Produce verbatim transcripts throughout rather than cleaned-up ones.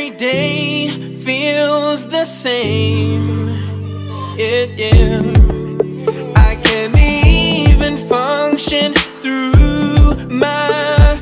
every day feels the same. Yeah, yeah. I can't even function through my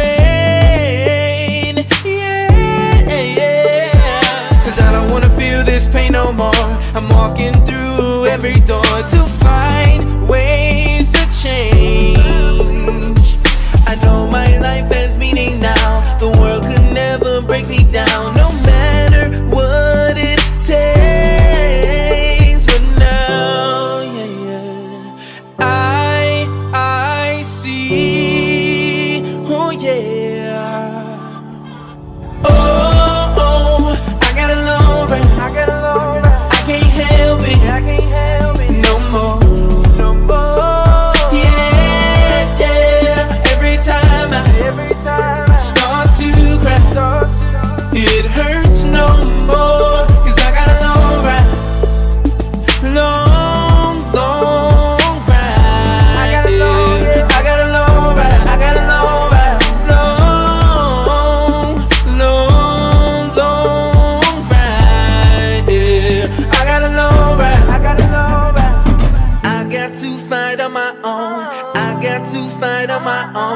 brain. Yeah, yeah. Cause I don't wanna feel this pain no more. I'm walking through every door to find ways to change. I know my life has meaning now. The world could never break me down, no matter what it takes. But now, yeah, yeah, I, I see, oh yeah. Oh, oh, I got a long ride, I got a long ride. I can't help it, I can't help it no more, no more. Yeah, yeah. Every time I, every time I start to cry, start to, it hurts no more. Cause I got a long ride, long, long ride. I got a long, yeah. I got a long ride, I got a long ride, long, long, long ride. Yeah, I got a long ride, I got a long ride. I got to fight on my own, I got to fight on my own.